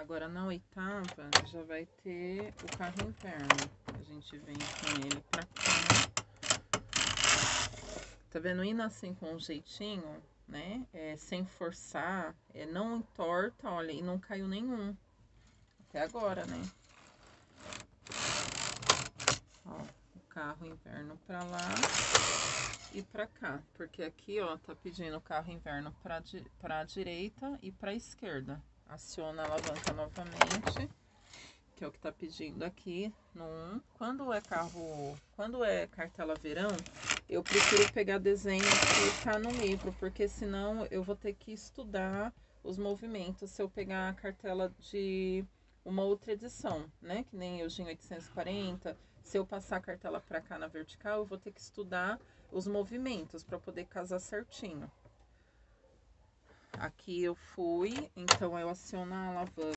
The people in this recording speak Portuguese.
Agora, na oitava, já vai ter o carro inverno. A gente vem com ele pra cá. Tá vendo? Indo assim com um jeitinho, né? Sem forçar, não entorta, olha, e não caiu nenhum. Até agora, né? Ó, o carro inverno pra lá e pra cá. Porque aqui, ó, tá pedindo o carro inverno pra direita e pra esquerda. Aciona a alavanca novamente, que é o que tá pedindo aqui no 1. Quando é cartela verão, eu prefiro pegar desenho que tá no livro, porque senão eu vou ter que estudar os movimentos se eu pegar a cartela de uma outra edição, né? Que nem eu em 840. Se eu passar a cartela pra cá na vertical, eu vou ter que estudar os movimentos para poder casar certinho. Aqui eu fui, então eu aciono a alavanca.